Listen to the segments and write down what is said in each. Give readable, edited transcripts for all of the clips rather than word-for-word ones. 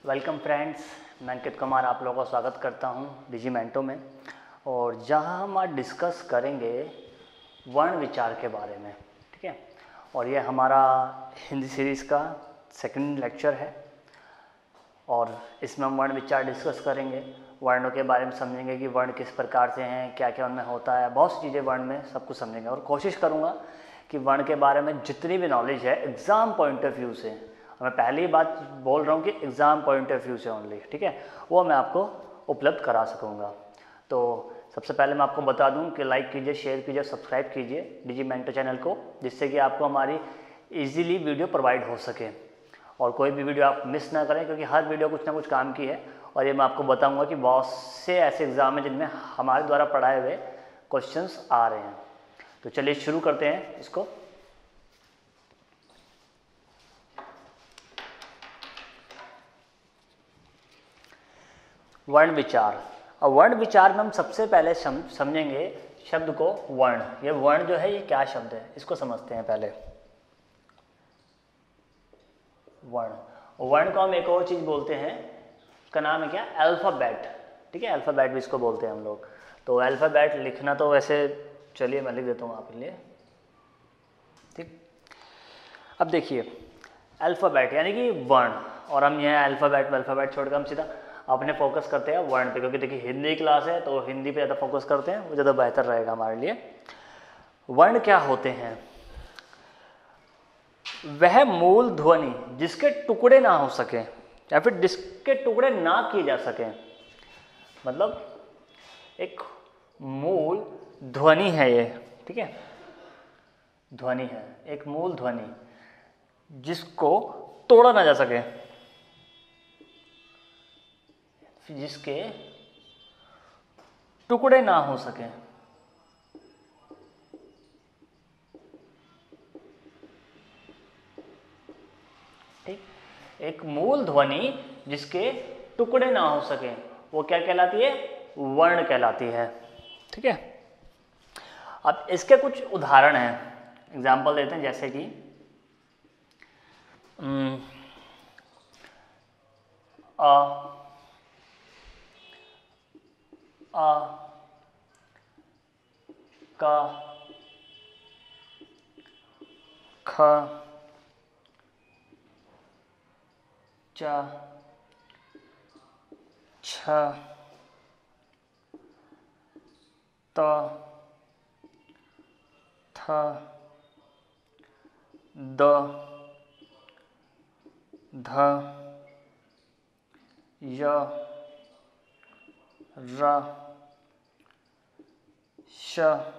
Welcome friends, मैं अंकित कुमार आप लोगों का स्वागत करता हूं डिजीमेंटो में। और जहां हम आज डिस्कस करेंगे वर्ण विचार के बारे में। ठीक है, और ये हमारा हिंदी सीरीज़ का सेकंड लेक्चर है और इसमें हम वर्ण विचार डिस्कस करेंगे। वर्णों के बारे में समझेंगे कि वर्ण किस प्रकार से हैं, क्या क्या उनमें होता है, बहुत सी चीज़ें वर्ण में सब कुछ समझेंगे। और कोशिश करूँगा कि वर्ण के बारे में जितनी भी नॉलेज है एग्ज़ाम पॉइंट ऑफ व्यू से, मैं पहली बात बोल रहा हूँ कि एग्ज़ाम पॉइंट ऑफ व्यू से ओनली, ठीक है, वो मैं आपको उपलब्ध करा सकूँगा। तो सबसे पहले मैं आपको बता दूं कि लाइक कीजिए, शेयर कीजिए, सब्सक्राइब कीजिए डिजीमेंटो चैनल को, जिससे कि आपको हमारी इजीली वीडियो प्रोवाइड हो सके और कोई भी वीडियो आप मिस ना करें, क्योंकि हर वीडियो कुछ ना कुछ काम की है। और ये मैं आपको बताऊंगा कि बहुत से ऐसे एग्ज़ाम हैं जिनमें हमारे द्वारा पढ़ाए हुए क्वेश्चंस आ रहे हैं। तो चलिए शुरू करते हैं इसको। वर्ण विचार। अब वर्ण विचार में हम सबसे पहले समझेंगे शब्द को वर्ण। ये वर्ण जो है ये क्या शब्द है, इसको समझते हैं पहले। वर्ण, वर्ण को हम एक और चीज़ बोलते हैं, उसका नाम है क्या, अल्फ़ाबेट। ठीक है, अल्फ़ाबेट भी इसको बोलते हैं हम लोग। तो अल्फ़ाबेट लिखना तो वैसे, चलिए मैं लिख देता हूँ आपके लिए। ठीक, अब देखिए अल्फ़ाबेट यानी कि वर्ण, और हम यह अल्फ़ाबेट छोड़कर हम सीधा अपने फोकस करते हैं वर्ण पे, क्योंकि देखिए हिंदी क्लास है तो हिंदी पे ज़्यादा फोकस करते हैं, वो ज़्यादा बेहतर रहेगा हमारे लिए। वर्ण क्या होते हैं? वह मूल ध्वनि जिसके टुकड़े ना हो सके या फिर जिसके टुकड़े ना किए जा सके, मतलब एक मूल ध्वनि है ये। ठीक है, ध्वनि है, एक मूल ध्वनि जिसको तोड़ा ना जा सके, जिसके टुकड़े ना हो सके। ठीक, एक मूल ध्वनि जिसके टुकड़े ना हो सके, वो क्या कहलाती है? वर्ण कहलाती है। ठीक है, अब इसके कुछ उदाहरण हैं, एग्जाम्पल देते हैं, जैसे कि अ, आ, का, ख, च, छ, त, थ, द, ध, य, र, श,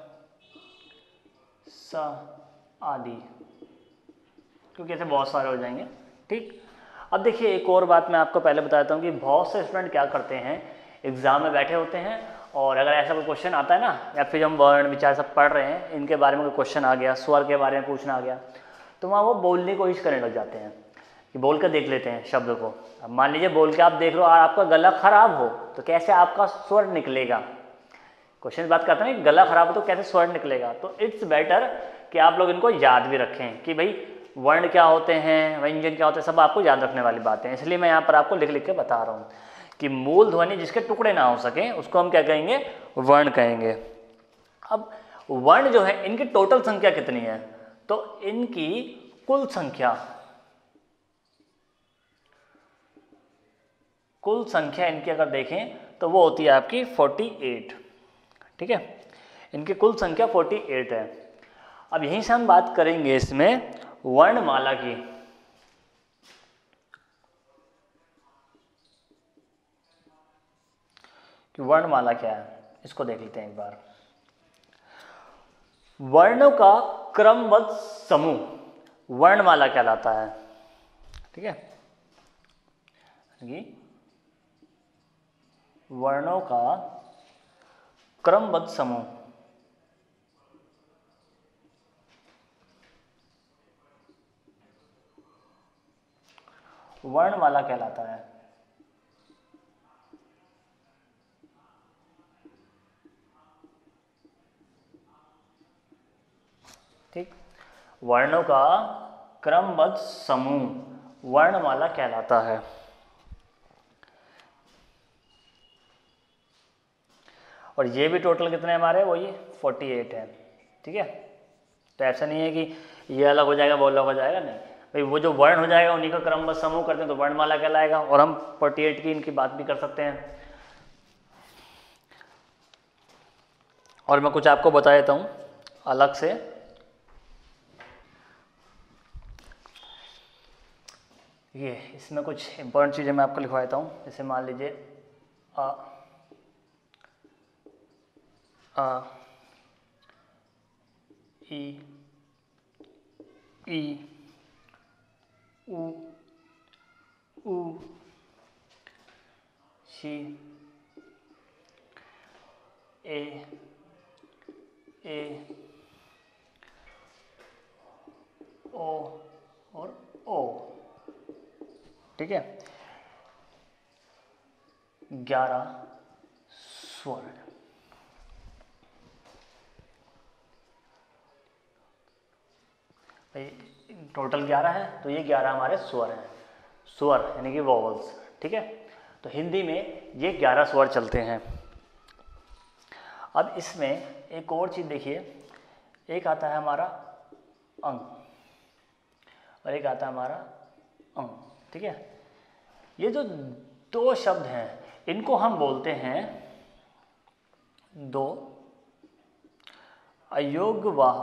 स आदि, क्योंकि ऐसे बहुत सारे हो जाएंगे। ठीक, अब देखिए एक और बात मैं आपको पहले बताता हूँ कि बहुत से स्टूडेंट क्या करते हैं, एग्जाम में बैठे होते हैं और अगर ऐसा कोई क्वेश्चन आता है ना, या फिर हम वर्ण विचार सब पढ़ रहे हैं, इनके बारे में कोई क्वेश्चन आ गया, स्वर के बारे में पूछना आ गया, तो वहाँ वो बोलने की कोशिश करने लग जाते हैं कि बोल कर देख लेते हैं शब्द को। अब मान लीजिए बोल के आप देख लो और आपका गला खराब हो तो कैसे आपका स्वर निकलेगा? क्वेश्चन बात करते हैं कि गला खराब हो तो कैसे स्वर निकलेगा। तो इट्स बेटर कि आप लोग इनको याद भी रखें कि भाई वर्ण क्या होते हैं, व्यंजन क्या होते हैं, सब आपको याद रखने वाली बातें हैं। इसलिए मैं यहाँ पर आपको लिख लिख के बता रहा हूँ कि मूल ध्वनि जिसके टुकड़े ना हो सके उसको हम क्या कहेंगे? वर्ण कहेंगे। अब वर्ण जो है इनकी टोटल संख्या कितनी है? तो इनकी कुल संख्या इनकी अगर देखें तो वो होती है आपकी 48। ठीक है, इनकी कुल संख्या 48 है। अब यहीं से हम बात करेंगे इसमें वर्णमाला की। कि वर्णमाला क्या है, इसको देख लेते हैं एक बार। वर्णों का क्रमबद्ध समूह वर्णमाला कहलाता है। ठीक है, वर्णों का क्रमबद्ध समूह वर्णमाला कहलाता है। ठीक, वर्णों का क्रमबद्ध समूह वर्णमाला कहलाता है। और ये भी टोटल कितने हमारे, वो ये 48 है। ठीक है, तो ऐसा नहीं है कि ये अलग हो जाएगा वो अलग हो जाएगा, नहीं भाई, वो जो वर्ण हो जाएगा उन्हीं का क्रमबद्ध समूह करते हैं तो वर्णमाला कहलाएगा। और हम 48 की इनकी बात भी कर सकते हैं। और मैं कुछ आपको बता देता हूँ अलग से। ये इसमें कुछ इंपॉर्टेंट चीज़ें मैं आपको लिखवा देता हूँ। जैसे मान लीजिए आ ई ई उ ऊ शी ए ओ और ओ। ठीक है, 11 स्वर। भाई टोटल 11 है तो ये 11 हमारे स्वर हैं, स्वर यानी कि वॉवल्स। ठीक है, तो हिंदी में ये 11 स्वर चलते हैं। अब इसमें एक और चीज़ देखिए, एक आता है हमारा अंग और एक आता है हमारा अंग। ठीक है, ये जो दो शब्द हैं इनको हम बोलते हैं दो अयोग्यवाह।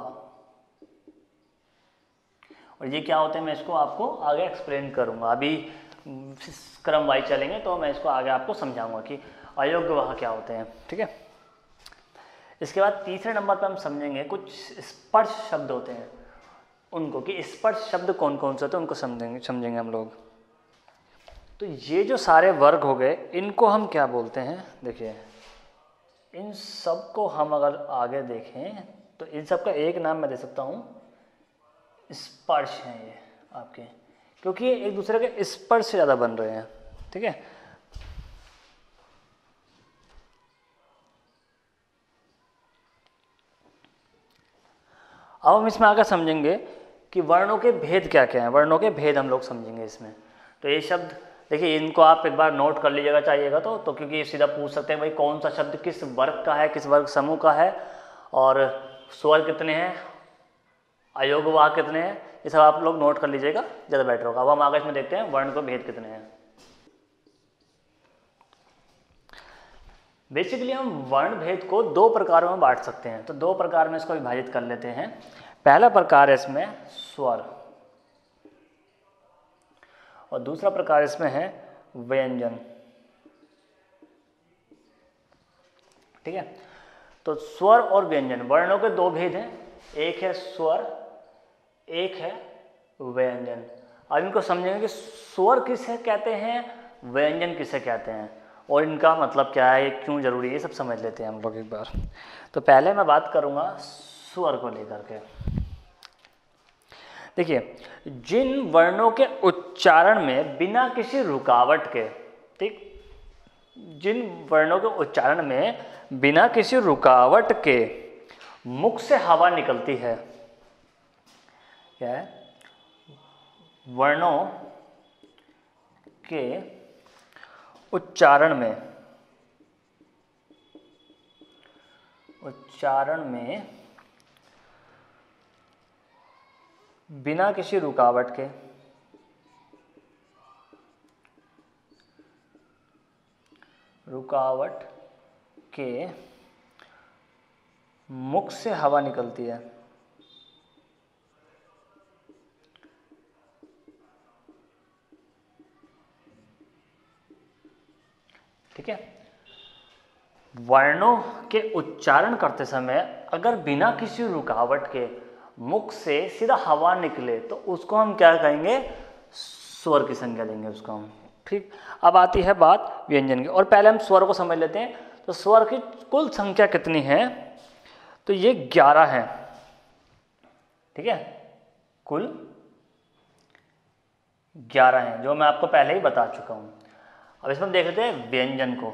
और ये क्या होते हैं मैं इसको आपको आगे एक्सप्लेन करूंगा। अभी क्रम वाइज चलेंगे तो मैं इसको आगे आपको समझाऊंगा कि अयोग्यवाह क्या होते हैं। ठीक है, इसके बाद तीसरे नंबर पर हम समझेंगे कुछ स्पर्श शब्द होते हैं उनको, कि स्पर्श शब्द कौन कौन से होते हैं उनको समझेंगे हम लोग। तो ये जो सारे वर्ग हो गए इनको हम क्या बोलते हैं, देखिए इन सब को हम अगर आगे देखें तो इन सब का एक नाम मैं दे सकता हूँ स्पर्श हैं ये आपके, क्योंकि ये एक दूसरे के स्पर्श से ज़्यादा बन रहे हैं। ठीक है, अब हम इसमें आकर समझेंगे कि वर्णों के भेद क्या क्या हैं। वर्णों के भेद हम लोग समझेंगे इसमें। तो ये शब्द देखिए, इनको आप एक बार नोट कर लीजिएगा चाहिएगा तो क्योंकि ये सीधा पूछ सकते हैं भाई कौन सा शब्द किस वर्ग का है, किस वर्ग समूह का है, और स्वर कितने हैं, अयोग्यवाह कितने हैं, ये सब आप लोग नोट कर लीजिएगा, ज़्यादा बेटर होगा। अब हम आगे इसमें देखते हैं वर्ण के भेद कितने हैं। बेसिकली हम वर्ण भेद को दो प्रकारों में बांट सकते हैं। तो दो प्रकार में इसको विभाजित कर लेते हैं। पहला प्रकार है इसमें स्वर और दूसरा प्रकार इसमें है व्यंजन। ठीक है, तो स्वर और व्यंजन वर्णों के दो भेद हैं, एक है स्वर, एक है व्यंजन। अब इनको समझेंगे कि स्वर किसे कहते हैं, व्यंजन किसे कहते हैं और इनका मतलब क्या है, क्यों जरूरी है, ये सब समझ लेते हैं हम लोग एक बार। तो पहले मैं बात करूंगा स्वर को लेकर के। देखिए, जिन वर्णों के उच्चारण में बिना किसी रुकावट के, ठीक, जिन वर्णों के उच्चारण में बिना किसी रुकावट के मुख से हवा निकलती है, क्या है, वर्णों के उच्चारण में बिना किसी रुकावट के मुख से हवा निकलती है। ठीक है, वर्णों के उच्चारण करते समय अगर बिना किसी रुकावट के मुख से सीधा हवा निकले तो उसको हम क्या कहेंगे, स्वर की संज्ञा देंगे उसको हम। ठीक, अब आती है बात व्यंजन की, और पहले हम स्वर को समझ लेते हैं। तो स्वर की कुल संख्या कितनी है, तो ये 11 है। ठीक है, कुल 11 हैं जो मैं आपको पहले ही बता चुका हूं। अब इसमें देख लेते हैं व्यंजन को।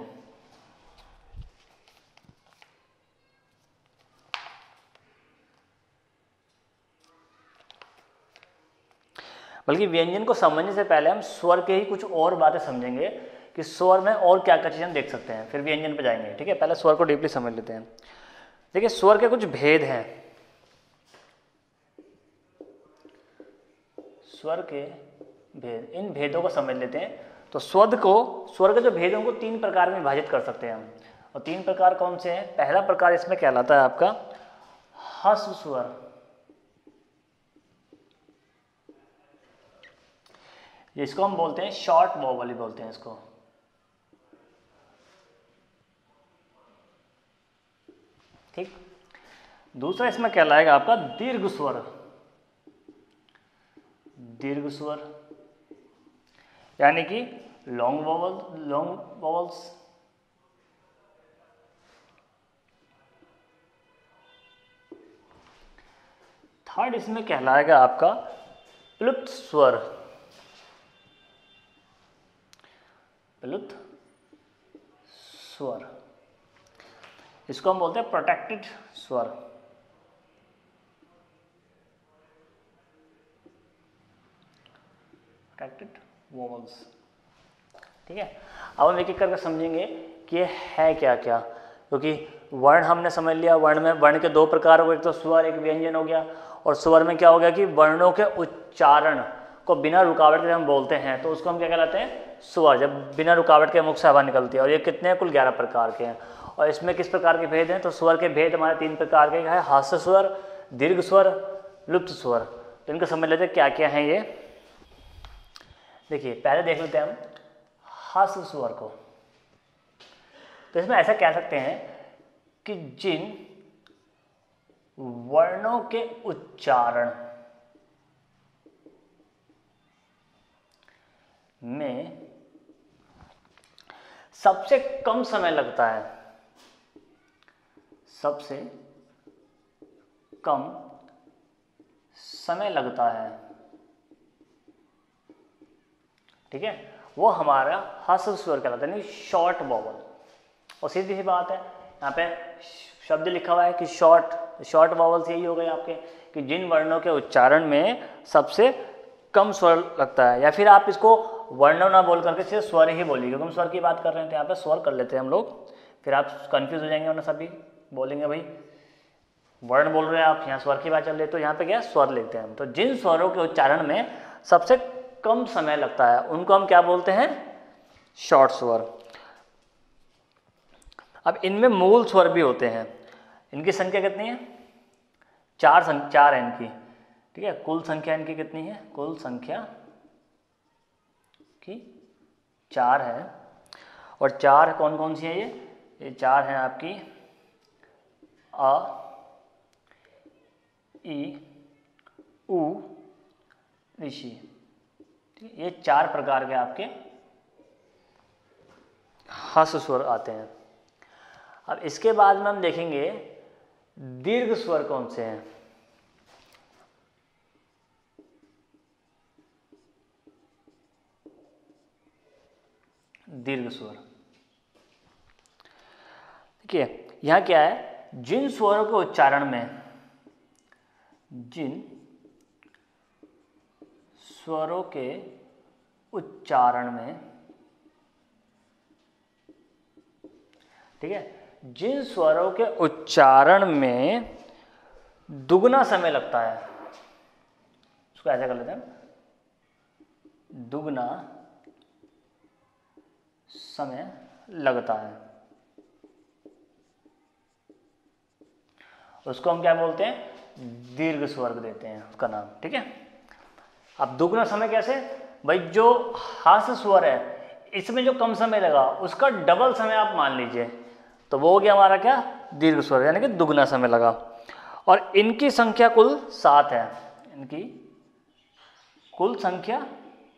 बल्कि व्यंजन को समझने से पहले हम स्वर के ही कुछ और बातें समझेंगे कि स्वर में और क्या क्या चीज़ें हम देख सकते हैं, फिर व्यंजन पे जाएंगे। ठीक है, पहले स्वर को डीपली समझ लेते हैं। देखिए स्वर के कुछ भेद हैं, स्वर के भेद, इन भेदों को समझ लेते हैं। तो स्वर के जो भेद हैं उनको 3 प्रकार में विभाजित कर सकते हैं हम। और 3 प्रकार कौन से हैं? पहला प्रकार इसमें कहलाता है आपका ह्रस्व स्वर। जिसको हम बोलते हैं शॉर्ट वॉवल ही बोलते हैं इसको। ठीक। दूसरा इसमें कहलाएगा आपका दीर्घ स्वर। दीर्घ स्वर यानी कि लॉन्ग वॉवल्स। थर्ड इसमें कहलाएगा आपका प्लुप्त स्वर। प्लुप्त स्वर, इसको हम बोलते हैं प्रोटेक्टेड स्वर। Protected vowels. ठीक है, अब हम एक एक करके समझेंगे कि ये है क्या क्या, क्योंकि वर्ण हमने समझ लिया। वर्ण के 2 प्रकार हो गए, एक तो स्वर, एक व्यंजन हो गया। और स्वर में क्या हो गया कि वर्णों के उच्चारण को बिना रुकावट के हम बोलते हैं तो उसको हम क्या कहलाते हैं? स्वर, जब बिना रुकावट के मुख से हवा निकलती है। और ये कितने हैं? कुल 11 प्रकार के हैं। और इसमें किस प्रकार के भेद हैं? तो स्वर के भेद हमारे 3 प्रकार के हैं, ह्रस्व स्वर, दीर्घ स्वर, लुप्त स्वर। तो इनको समझ लेते हैं क्या क्या हैं ये। देखिए पहले देख लेते हैं हम ह्रस्व स्वर को। तो इसमें ऐसा कह सकते हैं कि जिन वर्णों के उच्चारण में सबसे कम समय लगता है, सबसे कम समय लगता है, ठीक है, वो हमारा ह्रस्व स्वर कहलाता है, यानी शॉर्ट वॉवल। और सीधी सी बात है, यहाँ पे शब्द लिखा हुआ है कि शॉर्ट वॉवल्स यही हो गए आपके, कि जिन वर्णों के उच्चारण में सबसे कम स्वर लगता है। या फिर आप इसको वर्ण ना बोल करके सिर्फ स्वर ही बोलिए, क्योंकि हम स्वर की बात कर रहे हैं तो यहाँ पे स्वर कर लेते हैं हम लोग, फिर आप कंफ्यूज हो जाएंगे। वरना सभी बोलेंगे भाई वर्ण बोल रहे हैं आप, यहाँ स्वर की बात चल रही है, तो यहाँ पे क्या स्वर लेते हैं हम। तो जिन स्वरों के उच्चारण में सबसे कम समय लगता है उनको हम क्या बोलते हैं? शॉर्ट स्वर। अब इनमें मूल स्वर भी होते हैं। इनकी संख्या कितनी है? 4 है इनकी, ठीक है। कुल संख्या इनकी कितनी है? कुल संख्या की 4 है। और 4 कौन कौन सी है ये 4 हैं आपकी अ, ई, उ, ऋषि। ये 4 प्रकार के आपके ह्रस्व स्वर आते हैं। अब इसके बाद में हम देखेंगे दीर्घ स्वर कौन से हैं। दीर्घ स्वर, देखिए यहां क्या है, जिन स्वरों के उच्चारण में, जिन स्वरों के उच्चारण में, ठीक है, जिन स्वरों के उच्चारण में दुगना समय लगता है, उसको ऐसा कर लेते हैं, दुगना समय लगता है, उसको हम क्या बोलते हैं? दीर्घ स्वर देते हैं उसका नाम, ठीक है। अब दुगना समय कैसे? भाई जो ह्रस्व स्वर है इसमें जो कम समय लगा उसका डबल समय आप मान लीजिए, तो वो हो गया हमारा क्या? दीर्घ स्वर, यानी कि दुगना समय लगा। और इनकी संख्या कुल 7 है। इनकी कुल संख्या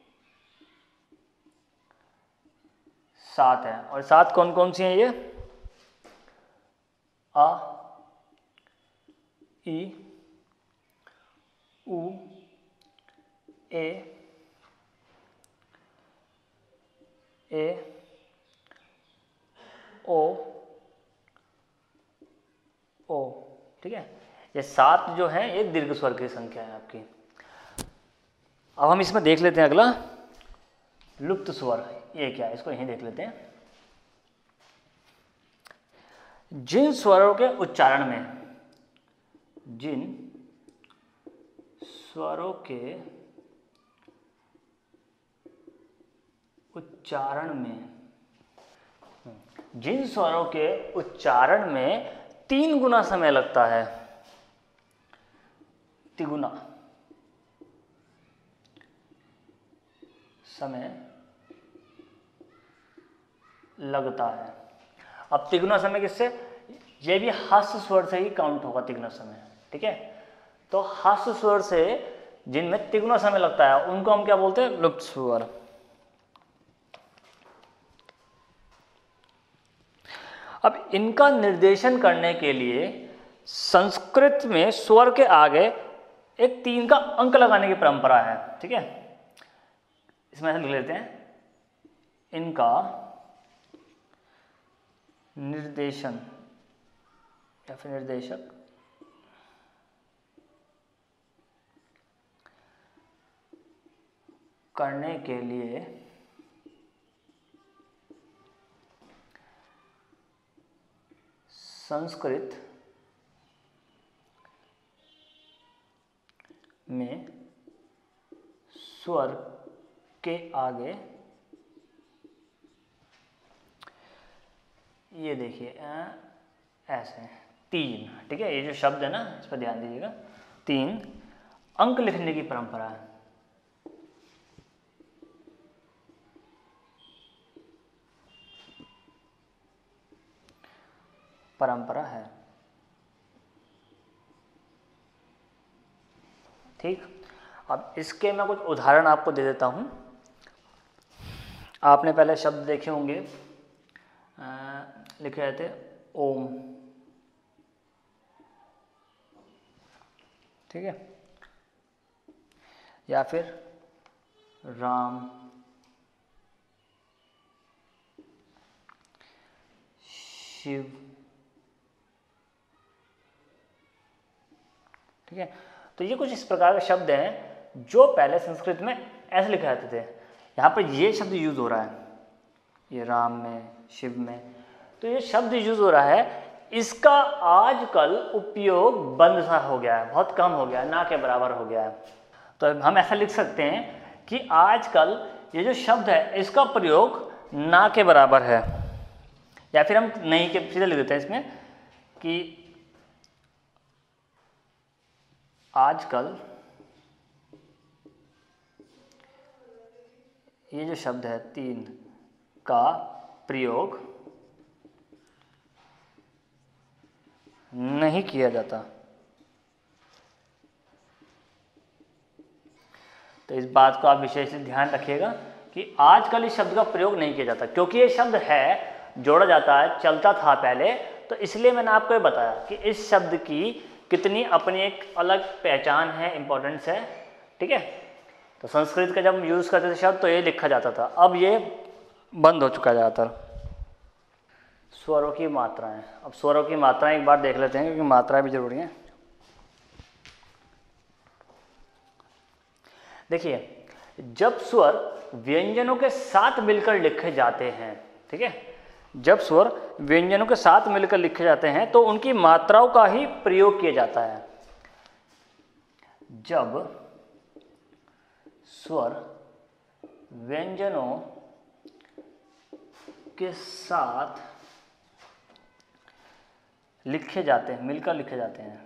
7 है। और 7 कौन कौन सी हैं ये? अ, ई, उ, ए, ओ, ठीक है। ये 7 जो है ये दीर्घ स्वर की संख्या है आपकी। अब हम इसमें देख लेते हैं अगला लुप्त स्वर। ये क्या है, इसको यहीं देख लेते हैं। जिन स्वरों के उच्चारण में, जिन स्वरों के उच्चारण में, जिन स्वरों के उच्चारण में 3 गुना समय लगता है, तिगुना समय लगता है। अब तिगुना समय किससे, ये भी हास्य स्वर से ही काउंट होगा तिगुना समय, ठीक है। तो हास्य स्वर से जिनमें तिगुना समय लगता है उनको हम क्या बोलते हैं, लुप्त स्वर। अब इनका निर्देशन करने के लिए संस्कृत में स्वर के आगे एक 3 का अंक लगाने की परंपरा है, ठीक है। इसमें ऐसे लिख लेते हैं, इनका निर्देशन या फिर निर्देशक करने के लिए संस्कृत में स्वर के आगे, ये देखिए ऐसे 3, ठीक है। ये जो शब्द है ना, इस पर ध्यान दीजिएगा, 3 अंक लिखने की परंपरा है। ठीक। अब इसके मैं कुछ उदाहरण आपको दे देता हूं। आपने पहले शब्द देखे होंगे, लिखे रहते ओम, ठीक है, या फिर राम, शिव, ठीक है। तो ये कुछ इस प्रकार के शब्द हैं जो पहले संस्कृत में ऐसे लिखे जाते थे। यहाँ पर ये शब्द यूज हो रहा है, ये राम में, शिव में, तो ये शब्द यूज हो रहा है। इसका आजकल उपयोग बंद सा हो गया है, बहुत कम हो गया है, ना के बराबर हो गया है। तो हम ऐसा लिख सकते हैं कि आजकल ये जो शब्द है इसका प्रयोग ना के बराबर है, या फिर हम नहीं के सीधे लिख देते हैं इसमें कि आजकल ये जो शब्द है 3 का प्रयोग नहीं किया जाता। तो इस बात को आप विशेष ध्यान रखिएगा कि आजकल इस शब्द का प्रयोग नहीं किया जाता, क्योंकि ये शब्द है, जोड़ा जाता है, चलता था पहले, तो इसलिए मैंने आपको ये बताया कि इस शब्द की कितनी अपनी एक अलग पहचान है, इंपॉर्टेंस है, ठीक है। तो संस्कृत का जब हम यूज़ करते थे शब्द तो ये लिखा जाता था, अब ये बंद हो चुका है ज़्यादातर। स्वरों की मात्राएं, अब स्वरों की मात्राएं एक बार देख लेते हैं, क्योंकि मात्राएं भी जरूरी हैं। देखिए, जब स्वर व्यंजनों के साथ मिलकर लिखे जाते हैं, ठीक है, जब स्वर व्यंजनों के साथ मिलकर लिखे जाते हैं तो उनकी मात्राओं का ही प्रयोग किया जाता है। जब स्वर व्यंजनों के साथ लिखे जाते हैं, मिलकर लिखे जाते हैं,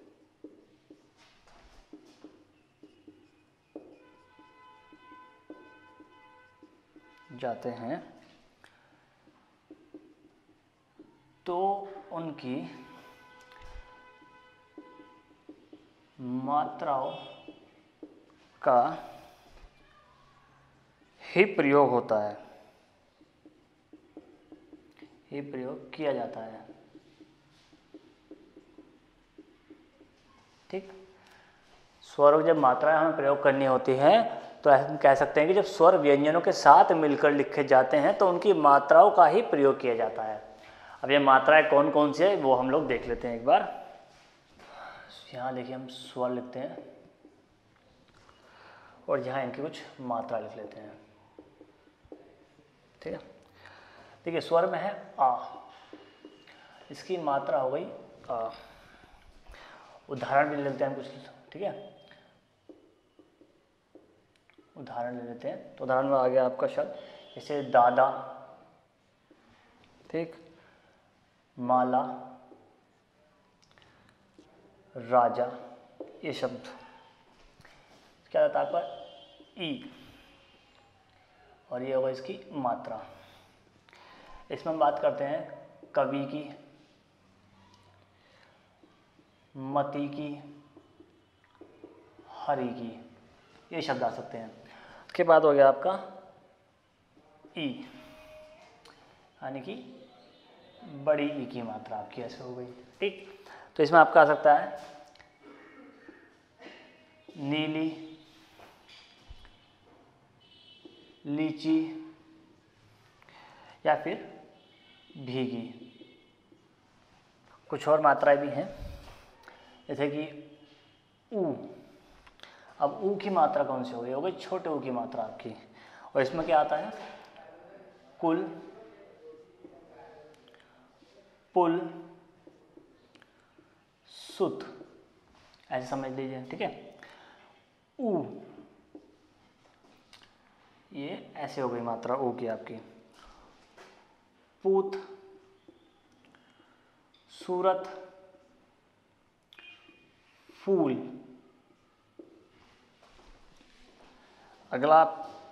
तो उनकी मात्राओं का ही प्रयोग होता है, ही प्रयोग किया जाता है, ठीक। स्वरों जब मात्राएं हमें प्रयोग करनी होती हैं तो हम कह सकते हैं कि जब स्वर व्यंजनों के साथ मिलकर लिखे जाते हैं तो उनकी मात्राओं का ही प्रयोग किया जाता है। अब ये मात्राएं कौन कौन सी है वो हम लोग देख लेते हैं एक बार। यहाँ देखिए हम स्वर लिखते हैं और यहाँ इनकी कुछ मात्रा लिख लेते हैं। ठीक है। देखिए स्वर में है आ, इसकी मात्रा हो गई आ। उदाहरण भी लेते हैं कुछ, ठीक है, उदाहरण ले लेते हैं। तो उदाहरण में आ गया आपका शब्द जैसे दादा, ठीक, माला, राजा, ये शब्द क्या रहता है आपका ई, और ये होगा इसकी मात्रा। इसमें हम बात करते हैं कवि की, मति की, हरि की, ये शब्द आ सकते हैं। उसके बाद हो गया आपका ई, यानी कि बड़ी ई की मात्रा आपकी ऐसे हो गई, ठीक। तो इसमें आपका आ सकता है नीली, लीची, या फिर भीगी। कुछ और मात्राएं भी हैं जैसे कि ऊ। अब ऊ की मात्रा कौन सी हो गई छोटे ऊ की मात्रा आपकी, और इसमें क्या आता है कुल, पुल, सुत, ऐसे समझ लीजिए, ठीक है। ऊ, ये ऐसे हो गई मात्रा ऊ की आपकी। पूत, सूरत, फूल। अगला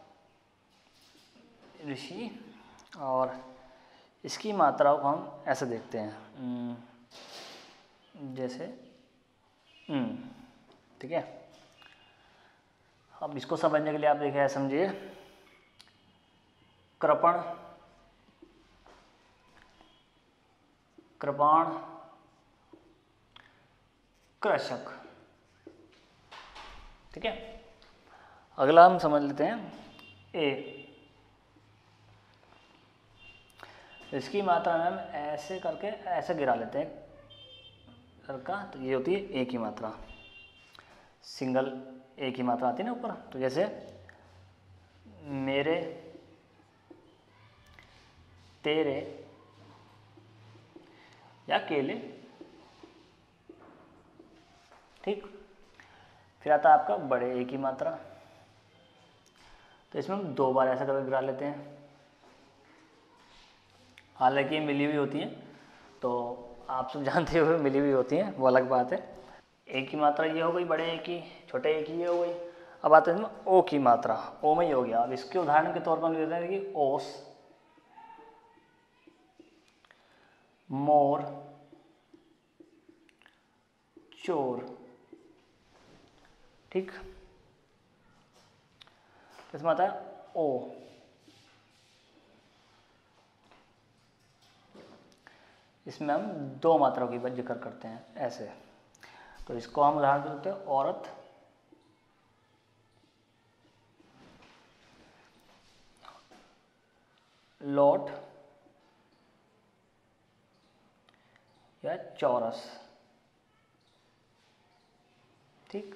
ऋषि, और इसकी मात्राओं को हम ऐसे देखते हैं जैसे ठीक है। अब इसको समझने के लिए आप देखिए, समझिए कृपण, कृपाण, कृषक, ठीक है। अगला हम समझ लेते हैं ए। इसकी मात्रा में हम ऐसे करके ऐसे गिरा लेते हैं का, तो ये होती है ए की मात्रा, सिंगल ए की मात्रा आती है ना ऊपर। तो जैसे मेरे, तेरे, या केले, ठीक। फिर आता है आपका बड़े ए की मात्रा, तो इसमें हम 2 बार ऐसा करके गिरा लेते हैं। हालांकि ये मिली हुई होती हैं, तो आप सब जानते हुए मिली हुई होती हैं, वो अलग बात है। ए की मात्रा ये हो गई बड़े ए की, छोटे ए की ये हो गई। अब आते हैं ओ की मात्रा, ओ में ही हो गया। अब इसके उदाहरण के तौर पर हम लेते हैं कि ओस, मोर, चोर, ठीक। इसमें आता है ओ, इसमें हम 2 मात्राओं की जिक्र करते हैं ऐसे। तो इसको हम उदाहरण देते हैं औरत, लौट, या चौरस, ठीक।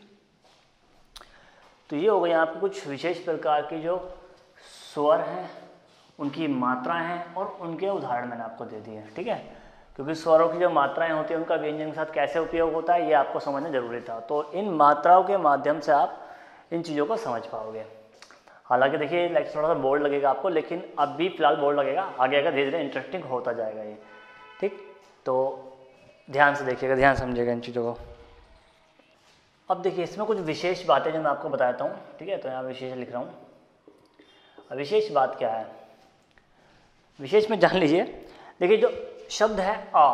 तो ये हो गई आपको कुछ विशेष प्रकार की जो स्वर हैं, उनकी मात्राएं हैं, और उनके उदाहरण मैंने आपको दे दिए, ठीक है। क्योंकि स्वरों की जो मात्राएं होती हैं उनका व्यंजन के साथ कैसे उपयोग होता है ये आपको समझना जरूरी था। तो इन मात्राओं के माध्यम से आप इन चीज़ों को समझ पाओगे। हालांकि देखिए लाइक थोड़ा सा बोर्ड लगेगा आपको, लेकिन अभी फिलहाल बोर्ड लगेगा, आगे आगे धीरे धीरे इंटरेस्टिंग होता जाएगा ये, ठीक। तो ध्यान से देखिएगा, ध्यान समझिएगा इन चीज़ों को। अब देखिए इसमें कुछ विशेष बातें जो मैं आपको बताता हूँ, ठीक है। तो यहाँ विशेष लिख रहा हूँ। विशेष बात क्या है, विशेष में जान लीजिए। देखिए जो शब्द है आ,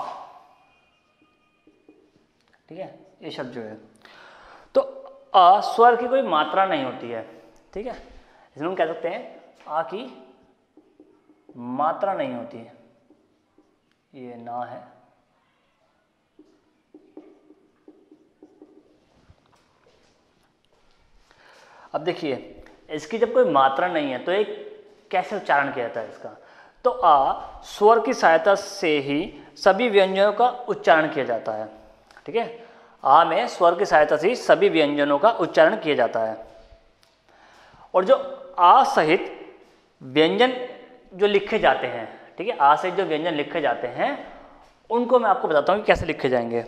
ठीक है, ये शब्द जो है, तो आ स्वर की कोई मात्रा नहीं होती है, ठीक है। इसमें हम कह सकते हैं आ की मात्रा नहीं होती है, ये ना है। अब देखिए इसकी जब कोई मात्रा नहीं है तो एक कैसे उच्चारण किया जाता है इसका, तो आ स्वर की सहायता से ही सभी व्यंजनों का उच्चारण किया जाता है, ठीक है। आ में स्वर की सहायता से ही सभी व्यंजनों का उच्चारण किया जाता है, और जो आ सहित व्यंजन जो लिखे जाते हैं, ठीक है, आ सहित जो व्यंजन लिखे जाते हैं उनको मैं आपको बताता हूँ कि कैसे लिखे जाएंगे।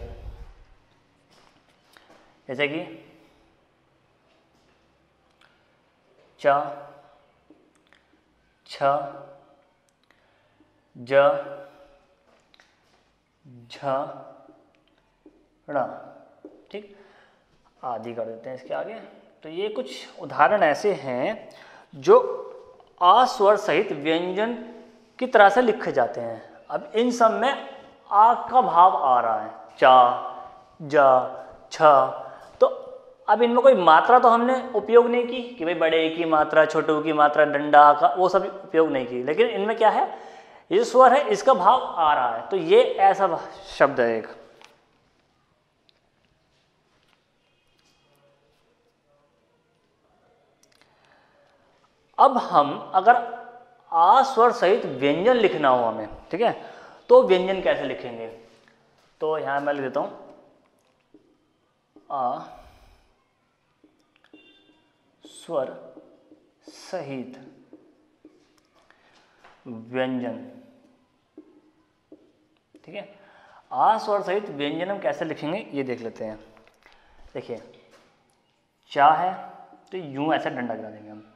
जैसे कि च, छ, ज, झ, ण, ठीक, आदि कर देते हैं इसके आगे। तो ये कुछ उदाहरण ऐसे हैं जो आ स्वर सहित व्यंजन की तरह से लिखे जाते हैं। अब इन सब में आ का भाव आ रहा है, चा, ज, छ, तो अब इनमें कोई मात्रा तो हमने उपयोग नहीं की कि भाई बड़े की मात्रा, छोटू की मात्रा, डंडा का, वो सब उपयोग नहीं की, लेकिन इनमें क्या है, ये स्वर है, इसका भाव आ रहा है, तो ये ऐसा शब्द है एक। अब हम अगर आ स्वर सहित व्यंजन लिखना हो हमें, ठीक है, तो व्यंजन कैसे लिखेंगे? तो यहां मैं लिख देता हूं आ स्वर सहित व्यंजन, ठीक है। आ स्वर सहित व्यंजन हम कैसे लिखेंगे ये देख लेते हैं। देखिए, चा है तो यूं ऐसे डंडा गिरा देंगे हम,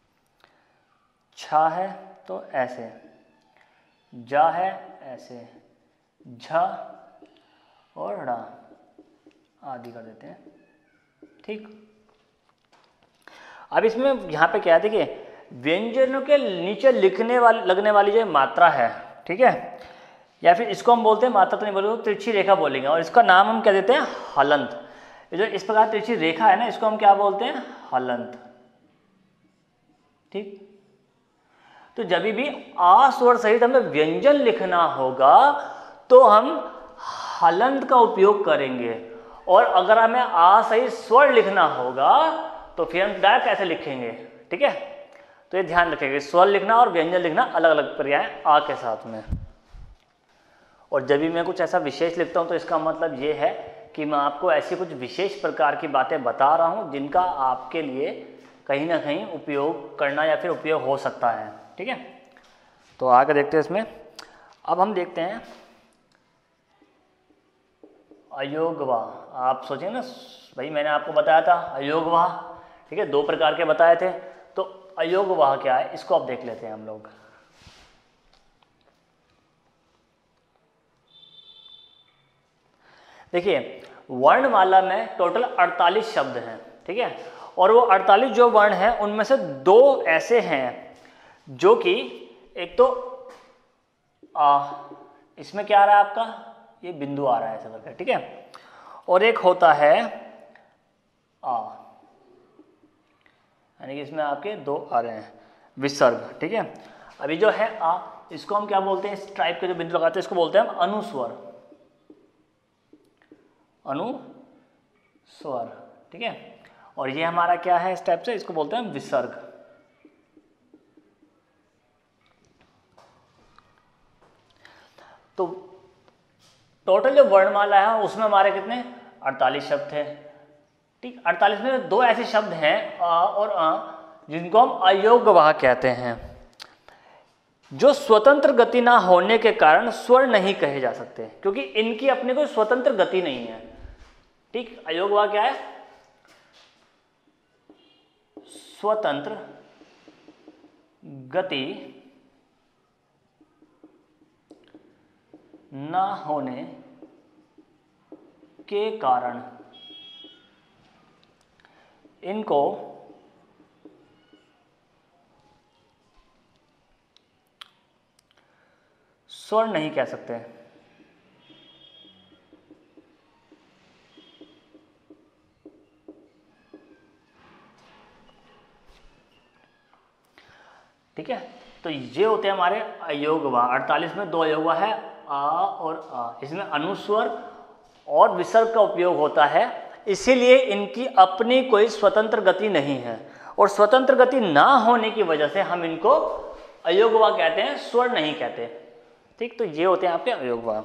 छा है तो ऐसे, जा है ऐसे, झा और ड़ा आदि कर देते हैं, ठीक। अब इसमें यहाँ पे क्या है, देखिए व्यंजनों के नीचे लगने वाली जो मात्रा है, ठीक है, या फिर इसको हम बोलते हैं, मात्रा तो नहीं बोलेंगे, तिरछी रेखा बोलेंगे, और इसका नाम हम क्या देते हैं, हलंत। ये जो इस प्रकार तिरछी रेखा है ना, इसको हम क्या बोलते हैं, हलंत, ठीक। तो जब भी आ स्वर सहित हमें व्यंजन लिखना होगा तो हम हलंत का उपयोग करेंगे, और अगर हमें आ सहित स्वर लिखना होगा तो फिर हम डायरेक्ट कैसे लिखेंगे, ठीक है। तो ये ध्यान रखेंगे, स्वर लिखना और व्यंजन लिखना अलग अलग पर्याय आ के साथ में। और जब भी मैं कुछ ऐसा विशेष लिखता हूं तो इसका मतलब ये है कि मैं आपको ऐसी कुछ विशेष प्रकार की बातें बता रहा हूं जिनका आपके लिए कहीं ना कहीं उपयोग करना या फिर उपयोग हो सकता है, ठीक है। तो आगे देखते हैं इसमें। अब हम देखते हैं अयोगवा। आप सोचेंगे ना, भाई मैंने आपको बताया था अयोगवा, ठीक है, 2 प्रकार के बताए थे, तो अयोगवा क्या है इसको अब देख लेते हैं हम लोग। देखिए, वर्णमाला में टोटल 48 शब्द हैं, ठीक है, और वो 48 जो वर्ण हैं उनमें से 2 ऐसे हैं जो कि एक तो इसमें क्या आ रहा है आपका, ये बिंदु आ रहा है ऐसा करके, ठीक है, और एक होता है आ, यानी कि इसमें आपके 2 आ रहे हैं विसर्ग, ठीक है। अभी जो है आ, इसको हम क्या बोलते हैं, इस टाइप के जो बिंदु लगाते हैं इसको बोलते हैं हम अनुस्वर, अनुस्वर, ठीक है। और ये हमारा क्या है, इस टाइप से इसको बोलते हैं विसर्ग। तो टोटल जो वर्णमाला है उसमें हमारे कितने 48 शब्द थे, ठीक। 48 में 2 ऐसे शब्द हैं आ और जिनको हम अयोग्यवाह कहते हैं, जो स्वतंत्र गति ना होने के कारण स्वर नहीं कहे जा सकते, क्योंकि इनकी अपने कोई स्वतंत्र गति नहीं है, ठीक। अयोग्यवाह क्या है, स्वतंत्र गति ना होने के कारण इनको स्वर नहीं कह सकते। ठीक है, तो ये होते हैं हमारे अयोगवा। 48 में 2 अयोगवा है, आ और आ। इसमें अनुस्वर और विसर्ग का उपयोग होता है, इसीलिए इनकी अपनी कोई स्वतंत्र गति नहीं है, और स्वतंत्र गति ना होने की वजह से हम इनको अयोगवा कहते हैं, स्वर नहीं कहते, ठीक। तो ये होते हैं आपके अयोगवा।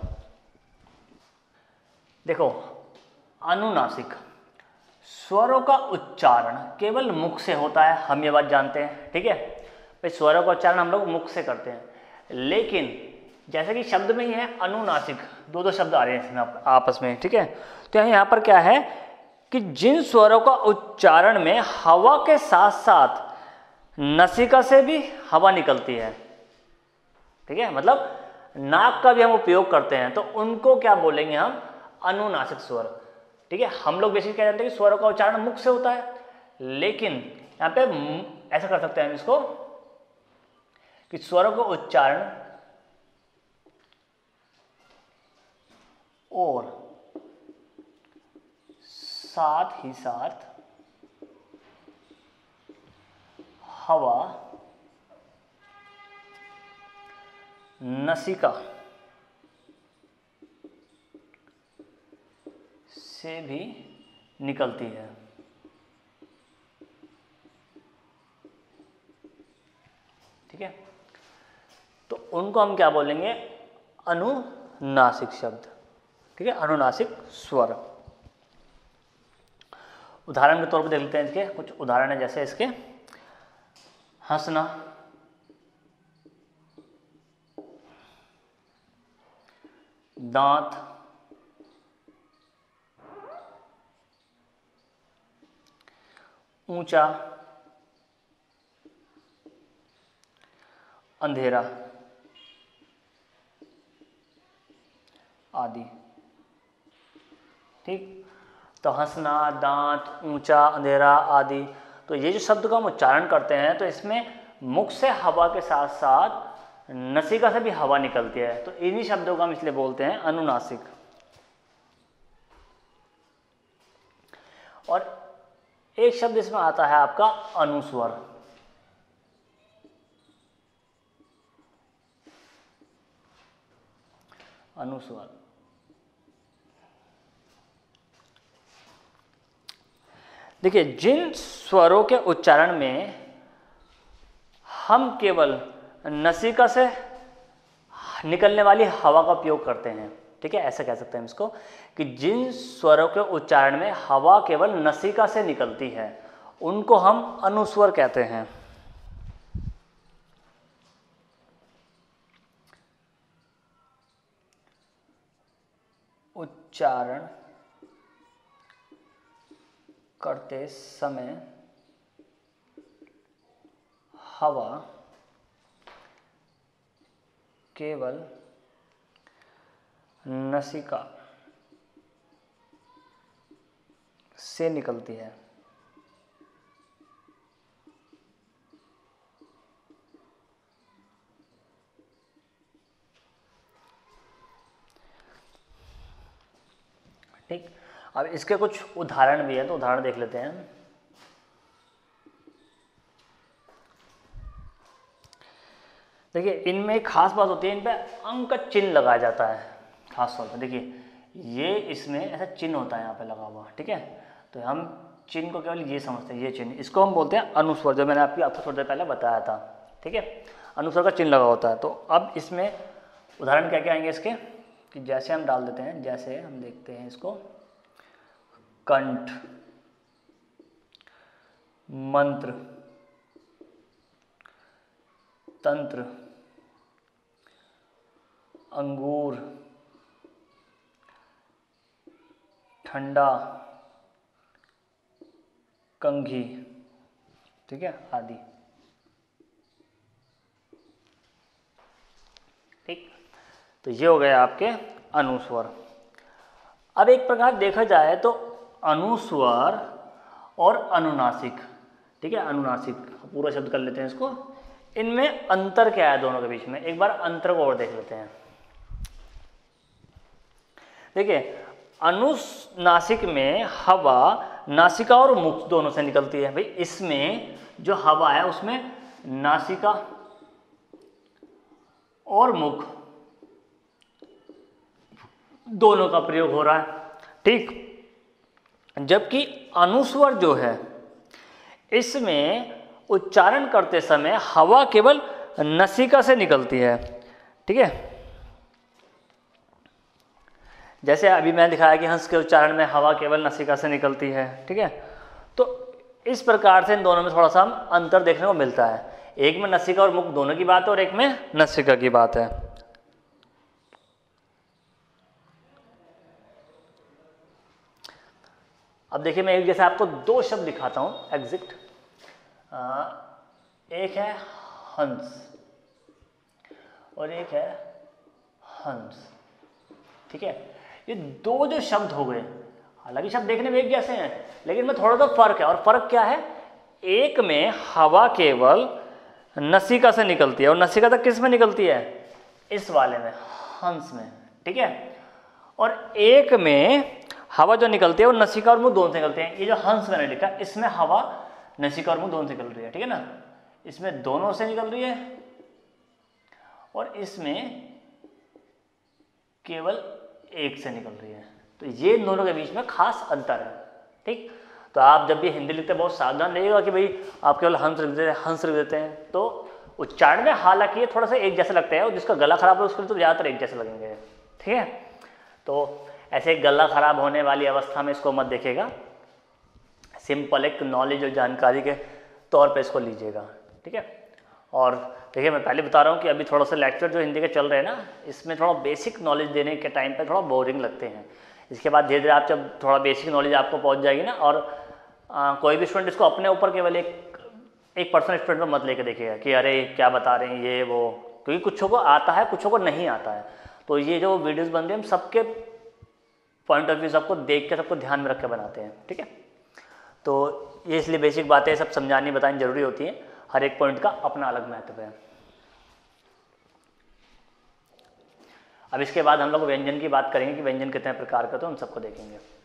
देखो, अनुनासिक स्वरों का उच्चारण केवल मुख से होता है, हम ये बात जानते हैं, ठीक है। भाई स्वरों का उच्चारण हम लोग मुख से करते हैं, लेकिन जैसे कि शब्द में ही है अनुनासिक, दो शब्द आ रहे हैं इसमें आपस में, ठीक है। तो यहाँ पर क्या है कि जिन स्वरों का उच्चारण में हवा के साथ साथ नासिका से भी हवा निकलती है, ठीक है, मतलब नाक का भी हम उपयोग करते हैं, तो उनको क्या बोलेंगे हम, अनुनासिक स्वर, ठीक है। हम लोग बेसिकली क्या जानते हैं कि स्वरों का उच्चारण मुख से होता है, लेकिन यहाँ पे ऐसा कर सकते हैं हम इसको कि स्वरों का उच्चारण और साथ ही साथ हवा नासिका से भी निकलती है, ठीक है। तो उनको हम क्या बोलेंगे, अनुनासिक शब्द, ठीक है, अनुनासिक स्वर। उदाहरण के तौर पर देख लेते हैं, इसके कुछ उदाहरण है, जैसे इसके हंसना, दांत, ऊंचा, अंधेरा आदि, ठीक। तो हंसना, दांत, ऊंचा, अंधेरा आदि, तो ये जो शब्द का हम उच्चारण करते हैं तो इसमें मुख से हवा के साथ साथ नासिका से भी हवा निकलती है, तो इन्हीं शब्दों को हम इसलिए बोलते हैं अनुनासिक। और एक शब्द इसमें आता है आपका अनुस्वर, अनुस्वर। देखिए, जिन स्वरों के उच्चारण में हम केवल नासिका से निकलने वाली हवा का उपयोग करते हैं, ठीक है, ऐसा कह सकते हैं इसको कि जिन स्वरों के उच्चारण में हवा केवल नासिका से निकलती है उनको हम अनुस्वर कहते हैं। उच्चारण करते समय हवा केवल नासिका से निकलती है, ठीक। अब इसके कुछ उदाहरण भी है, तो उदाहरण देख लेते हैं। देखिए, इनमें एक खास बात होती है, इन पे अंक का चिन्ह लगाया जाता है खास तौर पर। देखिए, ये इसमें ऐसा चिन्ह होता है यहाँ पे लगा हुआ, ठीक है। तो हम चिन्ह को केवल ये समझते हैं, ये चिन्ह, इसको हम बोलते हैं अनुस्वर, जो मैंने आपको थोड़ी देर पहले बताया था, ठीक है। अनुस्वर का चिन्ह लगा होता है। तो अब इसमें उदाहरण क्या क्या आएंगे इसके, कि जैसे हम डाल देते हैं, जैसे हम देखते हैं इसको, कंठ, मंत्र, तंत्र, अंगूर, ठंडा, कंघी, ठीक है, आदि, ठीक। तो ये हो गए आपके अनुस्वर। अब एक प्रकार देखा जाए तो अनुस्वर और अनुनासिक, ठीक है, अनुनासिक पूरा शब्द कर लेते हैं इसको, इनमें अंतर क्या है दोनों के बीच में, एक बार अंतर को और देख लेते हैं। देखिए, अनुनासिक में हवा नासिका और मुख दोनों से निकलती है। भाई, इसमें जो हवा है उसमें नासिका और मुख दोनों का प्रयोग हो रहा है, ठीक। जबकि अनुस्वर जो है इसमें उच्चारण करते समय हवा केवल नासिका से निकलती है, ठीक है। जैसे अभी मैंने दिखाया कि हंस के उच्चारण में हवा केवल नासिका से निकलती है, ठीक है। तो इस प्रकार से इन दोनों में थोड़ा सा हम अंतर देखने को मिलता है। एक में नसिका और मुख दोनों की बात है और एक में नसिका की बात है। अब देखिए मैं एक जैसे आपको दो शब्द दिखाता हूं एग्जिट। एक है हंस और एक है हंस, ठीक है। ये दो जो शब्द हो गए, हालांकि शब्द देखने में एक जैसे हैं लेकिन में थोड़ा सा फर्क है। और फर्क क्या है, एक में हवा केवल नसिका से निकलती है और नसिका तक किस में निकलती है, इस वाले में, हंस में, ठीक है। और एक में हवा जो निकलती है वो नसिका और मुंह दोनों से निकलते हैं। ये जो हंस मैंने लिखा इसमें हवा नसिका और मुंह दोनों से निकल रही है, ठीक है ना। इसमें दोनों से निकल रही है और इसमें केवल एक से निकल रही है। तो ये दोनों के बीच में खास अंतर है, ठीक। तो आप जब भी हिंदी लिखते हैं बहुत सावधान रहिएगा कि भाई आप केवल हंस लिख देते हैं तो उच्चारण में हालांकि ये थोड़ा सा एक जैसे लगता है और जिसका गला खराब है उसके लिए तो ज़्यादातर एक जैसे लगेंगे, ठीक है। तो ऐसे गला खराब होने वाली अवस्था में इसको मत देखिएगा, सिंपल एक नॉलेज और जानकारी के तौर पे इसको लीजिएगा, ठीक है। और देखिए मैं पहले बता रहा हूँ कि अभी थोड़ा सा लेक्चर जो हिंदी के चल रहे हैं ना, इसमें थोड़ा बेसिक नॉलेज देने के टाइम पे थोड़ा बोरिंग लगते हैं। इसके बाद धीरे धीरे आप जब थोड़ा बेसिक नॉलेज आपको पहुँच जाएगी ना, और कोई भी स्टूडेंट इसको अपने ऊपर केवल एक पर्सनल स्टूडेंट में मत लेके देखिएगा कि अरे क्या बता रहे हैं ये वो, क्योंकि कुछों को आता है कुछों को नहीं आता है। तो ये जो वीडियोस बन रही है हम सबके पॉइंट ऑफ व्यू सबको देख के सबको ध्यान में रख के बनाते हैं, ठीक है। तो ये इसलिए बेसिक बातें सब समझानी बतानी जरूरी होती है, हर एक पॉइंट का अपना अलग महत्व है। अब इसके बाद हम लोग व्यंजन की बात करेंगे कि व्यंजन कितने प्रकार का, तो हम सबको देखेंगे।